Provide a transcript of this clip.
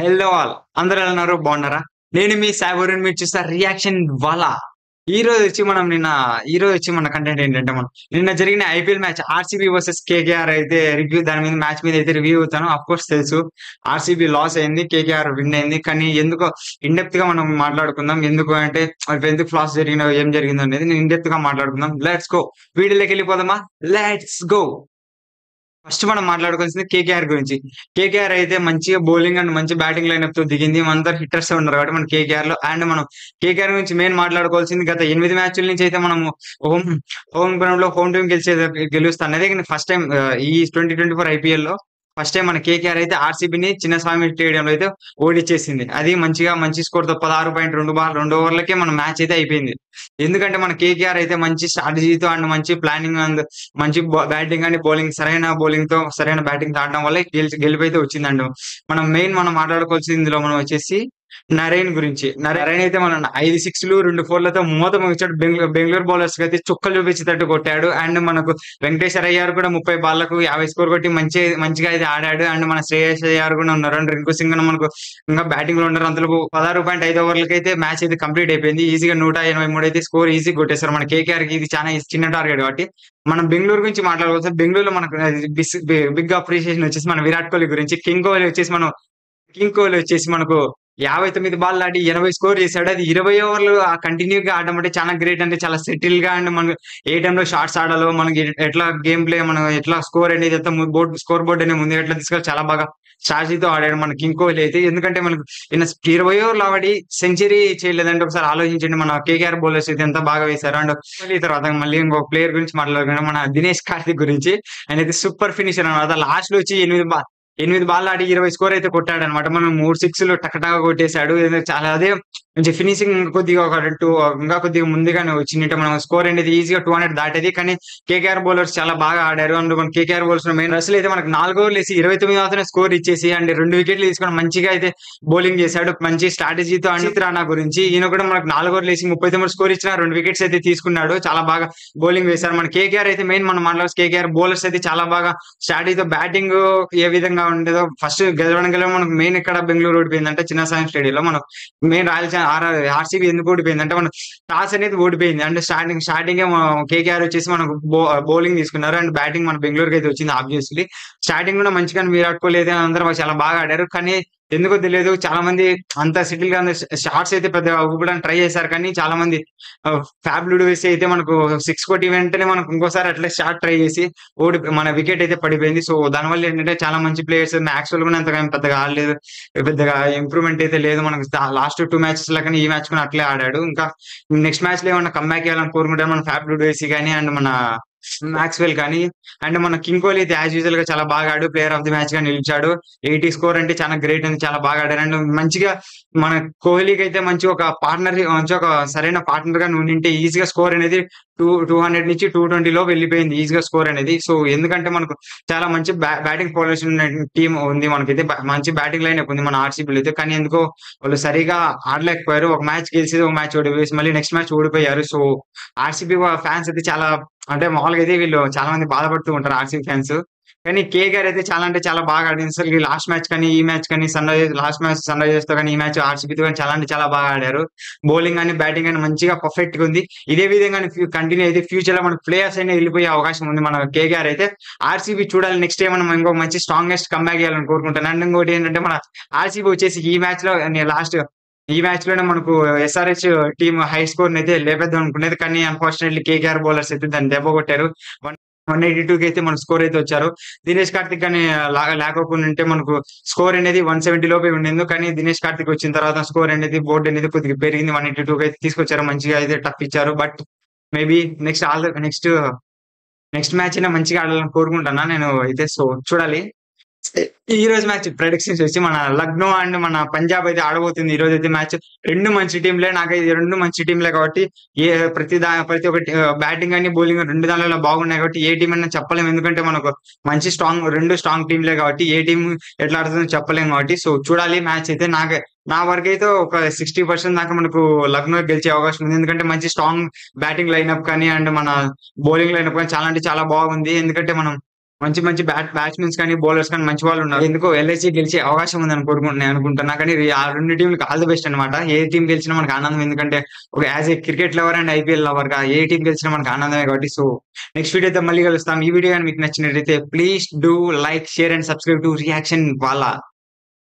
Hello all అందరూ ఎలా ఉన్నారు బాగున్నారా? నేను మీ సాయిబుర్రిని మీరు చూస్తారు రియాక్షన్ ఇవాళ. ఈ రోజు వచ్చి మన కంటెంట్ ఏంటంటే మనం నిన్న జరిగిన IPL match RCB versus KKR అయితే రివ్యూ దాని మీద మ్యాచ్ మీద అయితే రివ్యూ అవుతాను. అఫ్ కోర్స్ తెలుసు ఆర్సీబీ లాస్ అయింది, కేకేఆర్ విన్ అయింది. కానీ ఎందుకో ఇన్ డెప్త్ గా మనం మాట్లాడుకుందాం. ఎందుకు అంటే అవి ఎందుకు ఫ్లాస్ జరిగిన ఏం జరిగిందో అనేది నేను ఇన్ డెప్త్ గా మాట్లాడుకుందాం. లెట్స్ గో, వీడియోలోకి వెళ్ళిపోదామా? Let's go. ఫస్ట్ మనం మాట్లాడుకోవాల్సింది కేకేఆర్ గురించి. కేకేఆర్ అయితే మంచిగా బౌలింగ్ అండ్ మంచి బ్యాటింగ్ లైనప్ తో దిగింది. మనందరూ హిట్టర్స్ ఉన్నారు కాబట్టి మన కేకేఆర్ లో. అండ్ మనం కేకేఆర్ గురించి మెయిన్ మాట్లాడుకోవాల్సింది గత 8 మ్యాచ్ల నుంచి అయితే మనము హోమ్ హోమ్ గ్రౌండ్ లో హోమ్ టీం గెలుస్తున్నది. కానీ ఫస్ట్ టైం ఈ 2024 ఐపీఎల్ లో ఫస్ట్ టైం మన కేకేఆర్ అయితే ఆర్సీబీని చిన్నస్వామి స్టేడియం లో అయితే ఓడిచ్చేసింది. అది మంచి స్కోర్ తో 16.2 ఓవర్లకే మన మ్యాచ్ అయితే అయిపోయింది. ఎందుకంటే మన కేకేఆర్ అయితే మంచి స్ట్రాటజీతో అండ్ మంచి ప్లానింగ్ అండ్ మంచి బ్యాటింగ్ అండ్ బౌలింగ్, సరైన బౌలింగ్ తో సరైన బ్యాటింగ్ ఆడడం వల్ల గెలుపు అయితే వచ్చిందండి. మనం మాట్లాడుకోవాల్సింది ఇందులో మనం వచ్చేసి నరేన్ గురించి. నరేన్ అయితే మన 5 సిక్స్లు 2 4లతో మూత ముగించాడు. బెంగళూరు బౌలర్స్ కి అయితే చుక్కలు చూపించేటట్టు కొట్టాడు. అండ్ మనకు వెంకటేశ్వర అయ్యారు కూడా 30 బాళ్లకు 50 స్కోర్ కొట్టి మంచిగా అయితే ఆడాడు. అండ్ మన శ్రేయస్ అయ్యారు కూడా ఉన్నారు. అండ్ రింకు సింగ్ మనకు ఇంకా బ్యాటింగ్ లో ఉన్నారు. అందులో 16.5 ఓవర్లకి అయితే మ్యాచ్ అయితే కంప్లీట్ అయిపోయింది. ఈజీగా 183 అయితే స్కోర్ ఈజీ కొట్టేశారు. మన కేకేఆర్ కి ఇది చాలా చిన్న టార్గెట్ కాబట్టి మనం బెంగళూరు గురించి మాట్లాడుకోవచ్చు. బెంగళూరులో మనకు బిగ్ అప్రిషియేషన్ వచ్చేసి మన విరాట్ కోహ్లీ గురించి. కింగ్ కోహ్లీ వచ్చేసి మనకు 59 బాల్ ఆడి 80 స్కోర్ చేశాడు. అది 20 ఓవర్లు కంటిన్యూగా ఆడడం అంటే చాలా గ్రేట్. అంటే చాలా సెటిల్ గా అండ్ మనం ఏ టైంలో షార్ట్స్ ఆడాలో, మనకి ఎట్లా గేమ్ ప్లే, మనం ఎట్లా స్కోర్ అనేది స్కోర్ బోర్డ్ అనేది ముందు ఎట్లా తీసుకెళ్ళి చాలా బాగా స్ట్రాటజీతో ఆడాడు మన కింగ్ కోహ్లీ అయితే. ఎందుకంటే మనకు 20 ఓవర్లు ఆడి సెంచరీ చేయలేదంటే ఒకసారి ఆలోచించండి. మన కేకేఆర్ బౌలర్స్ అయితే ఎంత బాగా వేశారు. అండ్ కోహ్లీ తర్వాత మళ్ళీ ఇంకొక ప్లేయర్ గురించి మాట్లాడుకుంటే మన దినేష్ కార్తిక్ గురించి. ఆయన అయితే సూపర్ ఫినిషర్ అనమాట. లాస్ట్ లో వచ్చి 8 బాల్ ఆడి 20 స్కోర్ అయితే కొట్టాడు అనమాట. మనం 3 సిక్స్లు టకటగా కొట్టేశాడు. చాలా అదే మంచి ఫినిషింగ్ ఇంకా కొద్దిగా ముందుగానే వచ్చిందంటే మనం స్కోర్ అనేది ఈజీగా 200 దాటేది. కానీ కేకేఆర్ బౌలర్స్ చాలా బాగా ఆడారు. అండ్ మన కేకేఆర్ బౌలర్స్ మెయిన్ అసలు అయితే మనకు 4 ఓవర్లు వేసి 29 స్కోర్ ఇచ్చేసి అండ్ 2 వికెట్లు తీసుకొని మంచిగా అయితే బౌలింగ్ చేశాడు. మంచి స్ట్రాటజీతో. అనిత్ రాణా గురించి, ఈయన కూడా మనకు 4 ఓవర్లు వేసి 39 స్కోర్ ఇచ్చిన 2 వికెట్స్ అయితే తీసుకున్నాడు. చాలా బాగా బౌలింగ్ వేశారు. మన కేకేఆర్ అయితే మెయిన్ మనం మాట్లాడాల్సి కేకేఆర్ బౌలర్స్ అయితే చాలా బాగా స్ట్రాటజీతో బ్యాటింగ్ ఏ విధంగా ఉండేదో ఫస్ట్ గెలవడం మనకు మెయిన్ ఇక్కడ బెంగళూరు ఓడిపోయిందంటే చిన్నస్వామి స్టేడియంలో మనం మెయిన్ ఆర్సీబీ ఎందుకు ఓడిపోయింది అంటే మన టాస్ అనేది ఓడిపోయింది. అంటే స్టార్టింగ్ కేకేఆర్ వచ్చేసి మనకు బౌలింగ్ తీసుకున్నారు అండ్ బ్యాటింగ్ మన బెంగళూరుకి అయితే వచ్చింది. ఆబ్వియస్లీ స్టార్టింగ్ కూడా మంచిగా విరాట్ కోహ్లీ అయితే అందరూ చాలా బాగా ఆడారు. కానీ ఎందుకో తెలియదు, చాలా మంది అంత సెటిల్ గా షార్ట్స్ అయితే పెద్దగా ఊపడానికి ట్రై చేశారు. కానీ చాలా మంది ఫ్యాబ్ లూడో వేసి అయితే మనకు 6 కొట్టి వెంటనే మనకు ఇంకోసారి అట్లా షార్ట్ ట్రై చేసి మన వికెట్ అయితే పడిపోయింది. సో దానివల్ల ఏంటంటే చాలా మంచి ప్లేయర్స్ మ్యాక్స్వెల్ కూడా అంతగా పెద్దగా ఆడలేదు, పెద్దగా ఇంప్రూవ్మెంట్ అయితే లేదు. మనకు లాస్ట్ 2 మ్యాచెస్ లాగానే ఈ మ్యాచ్ కూడా అట్లే ఆడాడు. ఇంకా నెక్స్ట్ మ్యాచ్ లో ఏమన్నా కమ్బ్యాక్ చేయాలని కోరుకుంటారు మన ఫ్యాబ్ లూడో వేసి కానీ అండ్ మన మ్యాక్స్వెల్ కానీ. అండ్ మన కింగ్ కోహ్లీ అయితే యాజ్ యూజువల్ గా చాలా బాగా ఆడు, ప్లేయర్ ఆఫ్ ది మ్యాచ్ గా నిలిచాడు. 80 స్కోర్ అంటే చాలా గ్రేట్ అని చాలా బాగా ఆడారు. అండ్ మంచిగా మన కోహ్లీకి అయితే మంచి ఒక సరైన పార్ట్నర్ గా ఉండింటే ఈజీగా స్కోర్ అనేది 200 నుంచి 220 లో వెళ్ళిపోయింది ఈజీగా స్కోర్ అనేది. సో ఎందుకంటే మనకు చాలా మంచి బ్యాటింగ్ ఫార్మేషన్ టీం ఉంది, మనకైతే మంచి బ్యాటింగ్ లైన్ ఉంది మన ఆర్సీబీలో అయితే. కానీ ఎందుకో వాళ్ళు సరిగా ఆడలేకపోయారు. ఒక మ్యాచ్ గెలిచి ఒక మ్యాచ్ ఓడిపోయి మళ్ళీ నెక్స్ట్ మ్యాచ్ ఓడిపోయారు. సో ఆర్సీబీ ఫ్యాన్స్ అయితే చాలా, అంటే మామూలుగా అయితే వీళ్ళు చాలా మంది బాధపడుతూ ఉంటారు ఆర్సీబీ ఫ్యాన్స్. కానీ కేకేఆర్ అయితే చాలా బాగా ఆడింది. అసలు లాస్ట్ మ్యాచ్ కానీ ఈ మ్యాచ్ కానీ లాస్ట్ మ్యాచ్ సన్ రైజర్స్ తో కానీ ఈ మ్యాచ్ ఆర్సీబీతో కానీ చాలా బాగా ఆడారు. బౌలింగ్ అని బ్యాటింగ్ అని మంచిగా పర్ఫెక్ట్ గా ఉంది. ఇదే విధంగా కంటిన్యూ అయితే ఫ్యూచర్ లో మనకు ప్లేయర్స్ అయినా వెళ్ళిపోయే అవకాశం ఉంది మన కేకేఆర్ అయితే. ఆర్సీబీ చూడాలి నెక్స్ట్ టైం మనం ఇంకో మంచి స్ట్రాంగెస్ట్ కంబ్యాక్ చేయాలని కోరుకుంటాను. అండ్ ఇంకోటి ఏంటంటే మన ఆర్సీబీ వచ్చేసి ఈ మ్యాచ్ లోనే మనకు ఎస్ఆర్హెచ్ టీమ్ హై స్కోర్ అయితే లేపేద్దాం అనుకునేది. కానీ అన్ఫార్చునేట్లీ కేకేఆర్ బౌలర్స్ అయితే దాన్ని దెబ్బ కొట్టారు. 182 కి అయితే మన స్కోర్ అయితే వచ్చారు. దినేష్ కార్తిక్ కానీ లేకపోకుండా ఉంటే మనకు స్కోర్ అనేది 170 లోపే ఉండేది. కానీ దినేష్ కార్తిక్ వచ్చిన తర్వాత స్కోర్ అనేది బోర్డు అనేది కొద్దిగా పెరిగింది. 182 కి అయితే తీసుకొచ్చారు, మంచిగా అయితే టఫ్ ఇచ్చారు. బట్ మేబీ నెక్స్ట్ మ్యాచ్ అయినా మంచిగా ఆడాలని కోరుకుంటున్నా నేను అయితే. సో చూడాలి. ఈ రోజు మ్యాచ్ ప్రెడిక్షన్స్ వచ్చి మన లక్నో అండ్ మన పంజాబ్ అయితే ఆడబోతుంది. ఈ రోజు అయితే మ్యాచ్ 2 మంచి టీంలే, నాకైతే 2 మంచి టీంలే కాబట్టి ప్రతి ఒక్కటి బ్యాటింగ్ అని బౌలింగ్ 2 దానిలో బాగున్నాయి కాబట్టి ఏ టీం అయినా చెప్పలేము. ఎందుకంటే మనకు మంచి 2 స్ట్రాంగ్ టీంలే కాబట్టి ఏ టీం ఎట్లా ఆడుతుందో చెప్పలేము కాబట్టి. సో చూడాలి మ్యాచ్ అయితే. నా వరకు అయితే ఒక 60% దాకా మనకు లక్నో గెలిచే అవకాశం ఉంది. ఎందుకంటే మంచి స్ట్రాంగ్ బ్యాటింగ్ లైనప్ కానీ అండ్ మన బౌలింగ్ లైనప్ కానీ చాలా అంటే చాలా బాగుంది. ఎందుకంటే మనం మంచి మంచి బ్యాట్స్మెన్స్ కానీ బౌలర్స్ కానీ మంచి వాళ్ళు ఉన్నారు. ఎందుకో ఎల్ఐసి గెలిచే అవకాశం ఉందని నేను అనుకుంటున్నా. కానీ ఆ రెండు టీంలకు ఆల్ ది బెస్ట్ అనమాట. ఏ టీం గెలిచినా మనకు ఆనందం. ఎందుకంటే ఒక as a cricket lover and IPL lover గా ఏ టీం గెలిచినా మనకు ఆనందమే కాబట్టి. సో నెక్స్ట్ వీడియోతో మళ్ళీ కలుస్తాం. ఈ వీడియో కానీ మీకు నచ్చినట్లయితే please do like, share and subscribe to reaction Wala.